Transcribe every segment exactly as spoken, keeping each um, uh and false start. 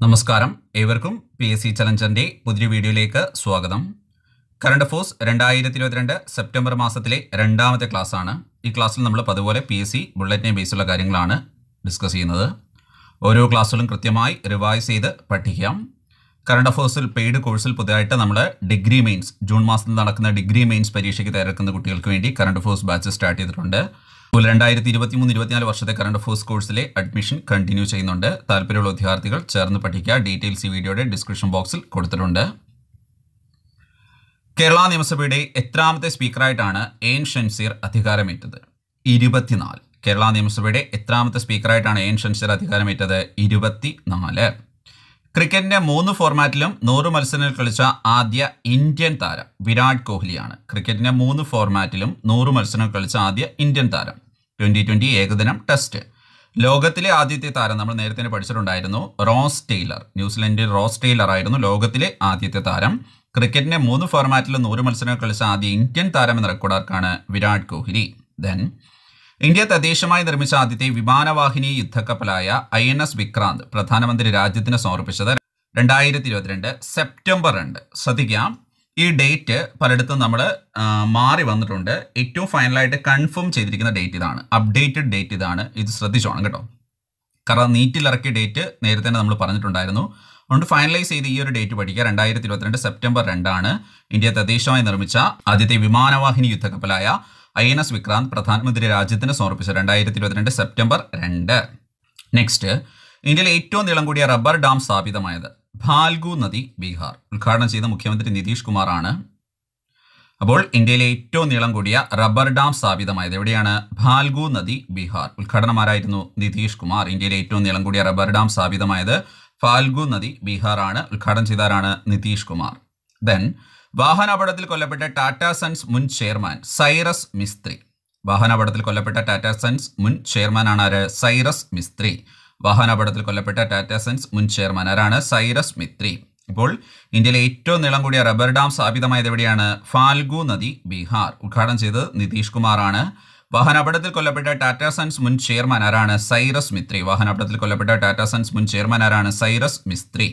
നമസ്കാരം ഏവർക്കും P S C ചലഞ്ചറിന്റെ പുതിയ വീഡിയോയിലേക്ക് സ്വാഗതം. കറണ്ട് അഫയേഴ്സ് രണ്ടായിരത്തി ഇരുപത്തിരണ്ട് സെപ്റ്റംബർ മാസത്തിലെ രണ്ടാമത്തെ ക്ലാസ് ആണ്. ഈ ക്ലാസ്സിൽ നമ്മൾ പതുപോലെ പി എസ് സി ബുള്ളറ്റിനെ ബേസുള്ള കാര്യങ്ങളാണ് ഡിസ്കസ് ചെയ്യുന്നത്. ഓരോ ക്ലാസ്സുകളും കൃത്യമായി റിവൈസ് ചെയ്ത് പഠിക്കാം. കറണ്ട് അഫയേഴ്സിൽ പെയ്ഡ് കോഴ്സിൽ പുതിയതായിട്ട് നമ്മൾ ഡിഗ്രി മെയിൻസ് ജൂൺ മാസത്തിൽ നടക്കുന്ന ഡിഗ്രി മെയിൻസ് പരീക്ഷയ്ക്ക് തയ്യാറെടുക്കുന്ന കുട്ടികൾക്ക് വേണ്ടി കറണ്ട് അഫയേഴ്സ് ബാച്ച് സ്റ്റാർട്ട് ചെയ്തിട്ടുണ്ട്. രണ്ടായിരത്തി ഇരുപത്തി മൂന്ന് ഇരുപത്തിനാല് വർഷത്തെ കറണ്ട് അഫയേഴ്സ് കോഴ്സിലെ അഡ്മിഷൻ കണ്ടിന്യൂ ചെയ്യുന്നുണ്ട്. താല്പര്യമുള്ള വിദ്യാർത്ഥികൾ ചേർന്ന് പഠിക്കുക. ഡീറ്റെയിൽസ് ഈ വീഡിയോയുടെ ഡിസ്ക്രിപ്ഷൻ ബോക്സിൽ കൊടുത്തിട്ടുണ്ട്. കേരള നിയമസഭയുടെ എത്രാമത്തെ സ്പീക്കറായിട്ടാണ് എൻ ഷംസീർ അധികാരമേറ്റത്? ഇരുപത്തിനാല്. കേരള നിയമസഭയുടെ എത്രാമത്തെ സ്പീക്കറായിട്ടാണ് എൻ ഷംസീർ അധികാരമേറ്റത്? ഇരുപത്തിനാല്. ക്രിക്കറ്റിന്റെ മൂന്ന് ഫോർമാറ്റിലും നൂറ് മത്സരങ്ങൾ കളിച്ച ആദ്യ ഇന്ത്യൻ താരം വിരാട് കോഹ്ലിയാണ്. ക്രിക്കറ്റിന്റെ മൂന്ന് ഫോർമാറ്റിലും നൂറ് മത്സരങ്ങൾ കളിച്ച ആദ്യ ഇന്ത്യൻ താരം. ട്വന്റി ട്വന്റി, ഏകദിനം, ടെസ്റ്റ്. ലോകത്തിലെ ആദ്യത്തെ താരം നമ്മൾ നേരത്തെ പഠിച്ചിട്ടുണ്ടായിരുന്നു, റോസ് ടെയ്ലർ. ന്യൂസിലൻഡിൽ റോസ് ടെയ്ലർ ആയിരുന്നു ലോകത്തിലെ ആദ്യത്തെ താരം. ക്രിക്കറ്റിന്റെ മൂന്ന് ഫോർമാറ്റിലും നൂറ് മത്സരങ്ങൾ കളിച്ച ആദ്യ ഇന്ത്യൻ താരം എന്ന റെക്കോർഡാർക്കാണ് വിരാട് കോഹ്ലി. ദെൻ ഇന്ത്യ തദ്ദേശമായി നിർമ്മിച്ച ആദ്യത്തെ വിമാനവാഹിനി യുദ്ധക്കപ്പലായ ഐ എൻ എസ് വിക്രാന്ത് പ്രധാനമന്ത്രി രാജ്യത്തിന് സമർപ്പിച്ചത് രണ്ടായിരത്തി ഇരുപത്തിരണ്ട് സെപ്റ്റംബർ രണ്ട്. ശ്രദ്ധിക്കാം, ഈ ഡേറ്റ് പലയിടത്തും നമ്മൾ മാറി വന്നിട്ടുണ്ട്. ഏറ്റവും ഫൈനലായിട്ട് കൺഫേം ചെയ്തിരിക്കുന്ന ഡേറ്റ് ഇതാണ്, അപ്ഡേറ്റഡ് ഡേറ്റ് ഇതാണ്. ഇത് ശ്രദ്ധിച്ചോണം കേട്ടോ. കാരണം നീറ്റിൽ ഇറക്കിയ ഡേറ്റ് നേരത്തെ തന്നെ നമ്മൾ പറഞ്ഞിട്ടുണ്ടായിരുന്നു. അതുകൊണ്ട് ഫൈനലൈസ് ചെയ്ത് ഈ ഒരു ഡേറ്റ് പഠിക്കുക. രണ്ടായിരത്തി ഇരുപത്തിരണ്ട് സെപ്റ്റംബർ രണ്ടാണ് ഇന്ത്യ തദ്ദേശമായി നിർമ്മിച്ച ആദ്യത്തെ വിമാനവാഹിനി യുദ്ധക്കപ്പലായ ഐ എൻ എസ് വിക്രാന്ത് പ്രധാനമന്ത്രി രാജ്യത്തിന് സമർപ്പിച്ച രണ്ടായിരത്തി ഇരുപത്തിരണ്ട് സെപ്റ്റംബർ രണ്ട്. നെക്സ്റ്റ്, ഇന്ത്യയിലെ ഏറ്റവും നീളം കൂടിയ റബ്ബർ ഡാം സ്ഥാപിതമായത്? ഫാൽഗു നദി, ബീഹാർ. ഉദ്ഘാടനം ചെയ്ത മുഖ്യമന്ത്രി നിതീഷ് കുമാർ ആണ്. അപ്പോൾ ഇന്ത്യയിലെ ഏറ്റവും നീളം കൂടിയ റബ്ബർ ഡാം സ്ഥാപിതമായത് എവിടെയാണ്? ഫാൽഗു നദി, ബീഹാർ. ഉദ്ഘാടനം ആരായിരുന്നു? നിതീഷ് കുമാർ. ഇന്ത്യയിലെ ഏറ്റവും നീളം കൂടിയ റബ്ബർ ഡാം സ്ഥാപിതമായത് ഫാൽഗു നദി, ബീഹാർ ആണ്. ഉദ്ഘാടനം ചെയ്താരാണ്? നിതീഷ് കുമാർ. ദെൻ വാഹനാപകടത്തിൽ കൊല്ലപ്പെട്ട ടാറ്റ സൺസ് മുൻ ചെയർമാൻ സൈറസ് മിസ്ത്രി. വാഹനാപകടത്തിൽ കൊല്ലപ്പെട്ട ടാറ്റ സൺസ് മുൻ ചെയർമാൻ ആണ് ആര്? സൈറസ് മിസ്ത്രി. വാഹനാപകടത്തിൽ കൊല്ലപ്പെട്ട ടാറ്റ സൺസ് മുൻ ചെയർമാൻ ആരാണ്? സൈറസ് മിസ്ത്രി. ഇപ്പോൾ ഇന്ത്യയിലെ ഏറ്റവും നീളം കൂടിയ റബ്ബർ ഡാം സ്ഥാപിതമായത് എവിടെയാണ്? ഫാൽഗു നദി, ബീഹാർ. ഉദ്ഘാടനം ചെയ്തത് നിതീഷ് കുമാർ ആണ്. വാഹനാപകടത്തിൽ കൊല്ലപ്പെട്ട ടാറ്റ സൺസ് മുൻ ചെയർമാൻ ആരാണ്? സൈറസ് മിസ്ത്രി. വാഹനാപകടത്തിൽ കൊല്ലപ്പെട്ട ടാറ്റ സൺസ് മുൻ ചെയർമാൻ ആരാണ്? സൈറസ് മിസ്ത്രി.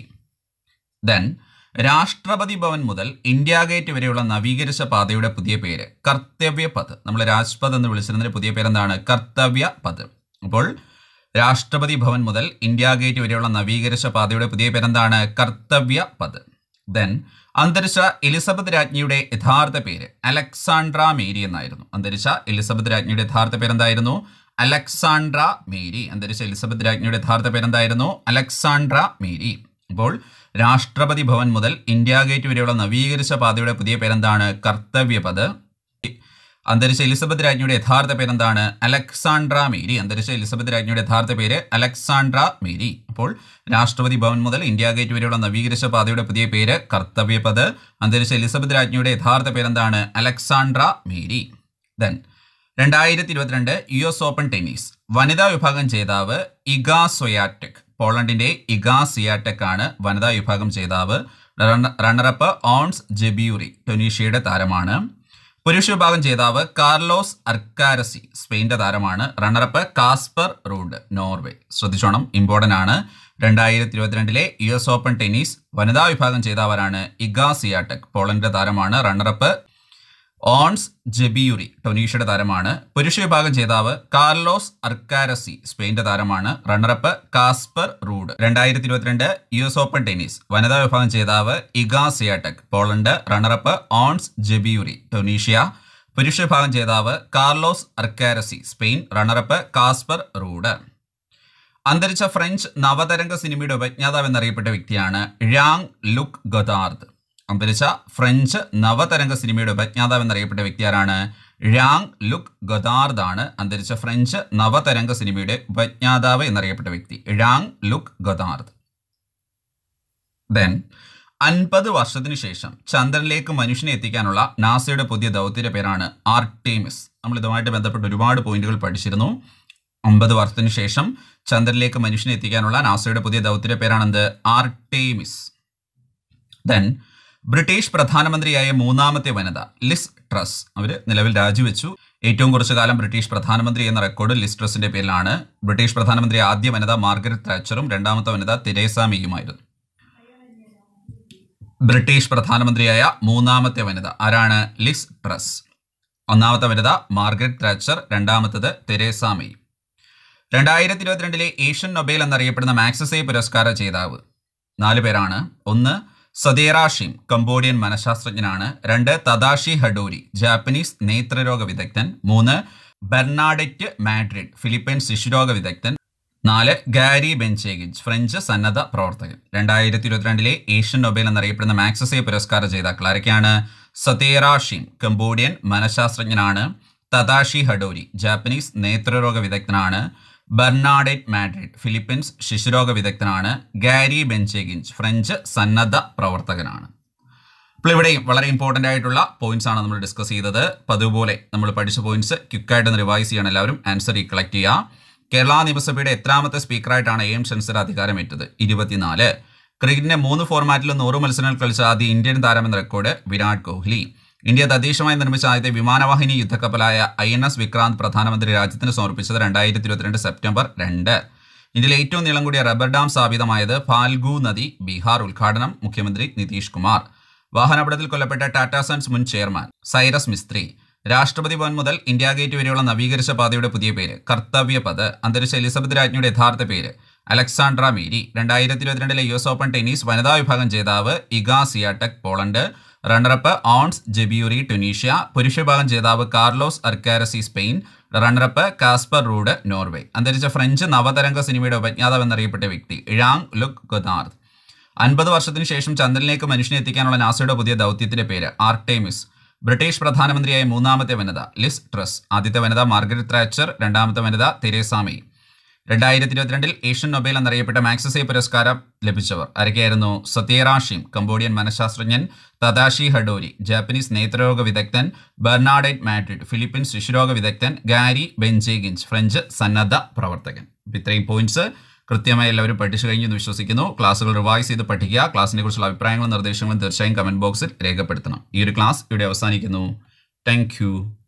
ദെൻ രാഷ്ട്രപതി ഭവൻ മുതൽ ഇന്ത്യ ഗേറ്റ് വരെയുള്ള നവീകരിച്ച പാതയുടെ പുതിയ പേര് കർത്തവ്യ പഥ്. നമ്മൾ രാജ്പഥ് എന്ന് വിളിച്ചിരുന്നതിന്റെ പുതിയ പേരെന്താണ്? കർത്തവ്യ പഥ്. അപ്പോൾ രാഷ്ട്രപതി ഭവൻ മുതൽ ഇന്ത്യ ഗേറ്റ് വരെയുള്ള നവീകരിച്ച പാതയുടെ പുതിയ പേരെന്താണ്? കർത്തവ്യ പഥ്. ദെൻ അന്തരിച്ച എലിസബത്ത് രാജ്ഞിയുടെ യഥാർത്ഥ പേര് അലക്സാണ്ട്ര മേരി എന്നായിരുന്നു. അന്തരിച്ച എലിസബത്ത് രാജ്ഞിയുടെ യഥാർത്ഥ പേരെന്തായിരുന്നു? Alexandra Mary. അന്തരിച്ച എലിസബത്ത് രാജ്ഞിയുടെ യഥാർത്ഥ പേരെന്തായിരുന്നു? Alexandra Mary. ഇപ്പോൾ രാഷ്ട്രപതി ഭവൻ മുതൽ ഇന്ത്യ ഗേറ്റ് വരെയുള്ള നവീകരിച്ച പാതയുടെ പുതിയ പേരെന്താണ്? കർത്തവ്യ പഥ്. അന്തരിച്ച എലിസബത്ത് രാജ്ഞിയുടെ യഥാർത്ഥ പേരെന്താണ്? Alexandra Mary. അന്തരിച്ച എലിസബത്ത് രാജ്ഞിയുടെ യഥാർത്ഥ പേര് അലക്സാണ്ട്ര മേരി. അപ്പോൾ രാഷ്ട്രപതി ഭവൻ മുതൽ ഇന്ത്യ ഗേറ്റ് വരെയുള്ള നവീകരിച്ച പാതയുടെ പുതിയ പേര് കർത്തവ്യ പഥ്. അന്തരിച്ച എലിസബത്ത് രാജ്ഞിയുടെ യഥാർത്ഥ പേരെന്താണ്? Alexandra Mary. ദെൻ രണ്ടായിരത്തി ഇരുപത്തിരണ്ട് യു എസ് ഓപ്പൺ ടെന്നീസ് വനിതാ വിഭാഗം ജേതാവ് ഇഗ സ്വയാടെക്. പോളണ്ടിന്റെ ഇഗ സിയാടെക് ആണ് വനിതാ വിഭാഗം ജേതാവ്. റണ്ണറപ്പ് ഓൺസ് ജെബ്യൂറി ട്യൂണീഷ്യയുടെ താരമാണ്. പുരുഷ വിഭാഗം ജേതാവ് കാർലോസ് അർക്കാരസി സ്പെയിന്റെ താരമാണ്. Runner up Casper Ruud Norway. ശ്രദ്ധിച്ചോണം, ഇമ്പോർട്ടന്റ് ആണ്. രണ്ടായിരത്തി ഇരുപത്തിരണ്ടിലെ യു എസ് ഓപ്പൺ ടെന്നീസ് വനിതാ വിഭാഗം ജേതാവാരാണ്? ഇഗ സിയാടെക് പോളണ്ടിന്റെ താരമാണ്. റണ്ണറപ്പ് ഓൺസ് ജെബ്യൂറി ട്യൂണീഷ്യയുടെ താരമാണ്. പുരുഷ വിഭാഗം ജേതാവ് കാർലോസ് അർക്കാരസി സ്പെയിന്റെ താരമാണ്. Runner up Casper Ruud. രണ്ടായിരത്തി ഇരുപത്തിരണ്ട് യു എസ് ഓപ്പൺ ടെന്നീസ് വനിതാ വിഭാഗം ജേതാവ് Iga Swiatek Poland. Runner up Ons Jabeur Tunisia. പുരുഷ വിഭാഗം ജേതാവ് Carlos Alcaraz Spain. Runner up Casper Ruud. അന്തരിച്ച ഫ്രഞ്ച് നവതരംഗ സിനിമയുടെ ഉപജ്ഞാതാവ് എന്നറിയപ്പെട്ട വ്യക്തിയാണ് ഴാങ് ലുക് ഗൊദാർദ്. അന്തരിച്ച ഫ്രഞ്ച് നവതരംഗ സിനിമയുടെ ഉപജ്ഞാതാവ് എന്നറിയപ്പെട്ട വ്യക്തി ആരാണ്? ഴാങ് ലുക് ഗൊദാർദ് ആണ് അന്തരിച്ച ഫ്രഞ്ച് നവതരംഗ സിനിമയുടെ ഉപജ്ഞാതാവ് എന്നറിയപ്പെട്ട വ്യക്തി. ഴാങ് ലുക് ഗൊദാർദ്. ദെൻ അൻപത് വർഷത്തിന് ശേഷം ചന്ദ്രനിലേക്ക് മനുഷ്യനെ എത്തിക്കാനുള്ള നാസയുടെ പുതിയ ദൗത്യത്തിന്റെ പേരാണ് ആർടെമിസ്. നമ്മൾ ഇതുമായിട്ട് ബന്ധപ്പെട്ട് ഒരുപാട് പോയിന്റുകൾ പഠിച്ചിരുന്നു. അമ്പത് വർഷത്തിന് ശേഷം ചന്ദ്രനിലേക്ക് മനുഷ്യനെ എത്തിക്കാനുള്ള നാസയുടെ പുതിയ ദൗത്യത്തിന്റെ പേരാണെന്ത്? ആർടെമിസ്. ദെൻ ബ്രിട്ടീഷ് പ്രധാനമന്ത്രിയായ മൂന്നാമത്തെ വനിത ലിസ് ട്രസ്. അവർ നിലവിൽ രാജിവെച്ചു. ഏറ്റവും കുറച്ചു കാലം ബ്രിട്ടീഷ് പ്രധാനമന്ത്രി എന്ന റെക്കോർഡ് ലിസ് ട്രസിന്റെ പേരിലാണ്. ബ്രിട്ടീഷ് പ്രധാനമന്ത്രി ആദ്യ വനിത മാർഗരറ്റ് താച്ചറും രണ്ടാമത്തെ വനിത തെരേസ മേയുമായിരുന്നു. ബ്രിട്ടീഷ് പ്രധാനമന്ത്രിയായ മൂന്നാമത്തെ വനിത ആരാണ്? Liz Truss. ഒന്നാമത്തെ വനിത മാർഗരറ്റ് താച്ചർ, രണ്ടാമത്തത് തെരേസ മെയ്. രണ്ടായിരത്തി ഇരുപത്തിരണ്ടിലെ ഏഷ്യൻ നൊബേൽ എന്നറിയപ്പെടുന്ന മാക്സസേ പുരസ്കാര ജേതാവ് നാല് പേരാണ്. ഒന്ന് സദേറാഷിം, കംബോഡിയൻ മനഃശാസ്ത്രജ്ഞനാണ്. രണ്ട് തദാഷി ഹഡോരി, ജാപ്പനീസ് നേത്രരോഗ വിദഗ്ധൻ. മൂന്ന് ബെർണാഡെറ്റ് മാഡ്രിഡ്, ഫിലിപ്പൈൻസ് ശിശുരോഗ വിദഗ്ധൻ. നാല് ഗാരി ബെൻചേഗിജ്, ഫ്രഞ്ച് സന്നദ്ധ പ്രവർത്തകൻ. രണ്ടായിരത്തി ഇരുപത്തിരണ്ടിലെ ഏഷ്യൻ നൊബേൽ എന്നറിയപ്പെടുന്ന മാക്സസേ പുരസ്കാര ജേതാക്കൾ ആരൊക്കെയാണ്? സദേറാഷിം, കംബോഡിയൻ മനഃശാസ്ത്രജ്ഞനാണ്. തദാഷി ഹഡോരി, ജാപ്പനീസ് നേത്രരോഗ വിദഗ്ധനാണ്. ബെർണാഡെറ്റ് മാഡ്രിഡ്, ഫിലിപ്പീൻസ് ശിശുരോഗ വിദഗ്ധനാണ്. ഗാരി ബെൻചേഗിഞ്ച്, ഫ്രഞ്ച് സന്നദ്ധ പ്രവർത്തകനാണ്. അപ്പോൾ ഇവിടെയും വളരെ ഇമ്പോർട്ടൻ്റ് ആയിട്ടുള്ള പോയിന്റ്സ് ആണ് നമ്മൾ ഡിസ്കസ് ചെയ്തത്. അപ്പോൾ അതുപോലെ നമ്മൾ പഠിച്ച പോയിന്റ്സ് ക്വിക്കായിട്ട് റിവൈസ് ചെയ്യണം. എല്ലാവരും ആൻസർ ഈ കളക്ട് ചെയ്യുക. കേരള നിയമസഭയുടെ എത്രാമത്തെ സ്പീക്കറായിട്ടാണ് എ എം ഷൻസർ അധികാരമേറ്റത്? ഇരുപത്തിനാല്. ക്രിക്കറ്റിന്റെ മൂന്ന് ഫോർമാറ്റിലും നൂറ് മത്സരങ്ങൾ കളിച്ച ആദ്യ ഇന്ത്യൻ താരമെന്ന റെക്കോർഡ് വിരാട് കോഹ്ലി. ഇന്ത്യ തദ്ദേശീയമായി നിർമ്മിച്ച ആദ്യത്തെ വിമാനവാഹിനി യുദ്ധക്കപ്പലായ ഐ എൻ എസ് വിക്രാന്ത് പ്രധാനമന്ത്രി രാജ്യത്തിന് സമർപ്പിച്ചത് രണ്ടായിരത്തി ഇരുപത്തിരണ്ട് സെപ്റ്റംബർ രണ്ട്. ഇന്ത്യയിലെ ഏറ്റവും നീളം കൂടിയ റബ്ബർ ഡാം സ്ഥാപിതമായത് ഫാൽഗു നദി, ബീഹാർ. ഉദ്ഘാടനം മുഖ്യമന്ത്രി നിതീഷ് കുമാർ. വാഹനാപകടത്തിൽ കൊല്ലപ്പെട്ട ടാറ്റ സൺസ് മുൻ ചെയർമാൻ സൈറസ് മിസ്ത്രി. രാഷ്ട്രപതി ഭവൻ മുതൽ ഇന്ത്യ ഗേറ്റ് വരെയുള്ള നവീകരിച്ച പാതയുടെ പുതിയ പേര് കർത്തവ്യ പഥ്. അന്തരിച്ച എലിസബത്ത് രാജ്ഞിയുടെ യഥാർത്ഥ പേര് അലക്സാണ്ട്ര മേരി. രണ്ടായിരത്തി ഇരുപത്തിരണ്ടിലെ യു എസ് ഓപ്പൺ ടെന്നീസ് വനിതാ വിഭാഗം ജേതാവ് Iga Swiatek, Poland. Runner up Ons Jabeur, Tunisia. പുരുഷ വിഭാഗം ജേതാവ് Carlos Alcaraz, Spain. Runner up Casper Ruud, Norway. അന്തരിച്ച ഫ്രഞ്ച് നവതരംഗ സിനിമയുടെ ഉപജ്ഞാതാവ് എന്നറിയപ്പെട്ട വ്യക്തി ഇഴാങ് ലുക് ഗൊദാർഡ്. അൻപത് വർഷത്തിന് ശേഷം ചന്ദ്രനിലേക്ക് മനുഷ്യനെ എത്തിക്കാനുള്ള നാസയുടെ പുതിയ ദൗത്യത്തിന്റെ പേര് ആർടെമിസ്. ബ്രിട്ടീഷ് പ്രധാനമന്ത്രിയായ മൂന്നാമത്തെ വനിത ലിസ് ട്രസ്. ആദ്യത്തെ വനിത മാർഗരറ്റ് താച്ചർ, രണ്ടാമത്തെ വനിത തെരേസ മെയ്. രണ്ടായിരത്തി ഇരുപത്തിരണ്ടിൽ ഏഷ്യൻ നൊബേൽ എന്നറിയപ്പെട്ട മാക്സസേ പുരസ്കാരം ലഭിച്ചവർ ആരൊക്കെയായിരുന്നു? സദേറാഷിം, കംബോഡിയൻ മനഃശാസ്ത്രജ്ഞൻ. തദാഷി ഹഡോരി, ജാപ്പനീസ് നേത്രരോഗ വിദഗ്ധൻ. ബെർണാഡെറ്റ് മാഡ്രിഡ്, ഫിലിപ്പീൻസ് ശിശുരോഗ വിദഗ്ധൻ. ഗാരി ബെൻചേഗിഞ്ച്, ഫ്രഞ്ച് സന്നദ്ധ പ്രവർത്തകൻ. ഇത്രയും പോയിന്റ്സ് കൃത്യമായി എല്ലാവരും പഠിച്ചു കഴിഞ്ഞു എന്ന് വിശ്വസിക്കുന്നു. ക്ലാസ്സുകൾ റിവൈസ് ചെയ്ത് പഠിക്കുക. ക്ലാസ്സിനെ കുറിച്ചുള്ള അഭിപ്രായങ്ങളും നിർദ്ദേശങ്ങളും തീർച്ചയായും കമന്റ് ബോക്സിൽ രേഖപ്പെടുത്തണം. ഈ ഒരു ക്ലാസ് ഇവിടെ അവസാനിക്കുന്നു. താങ്ക്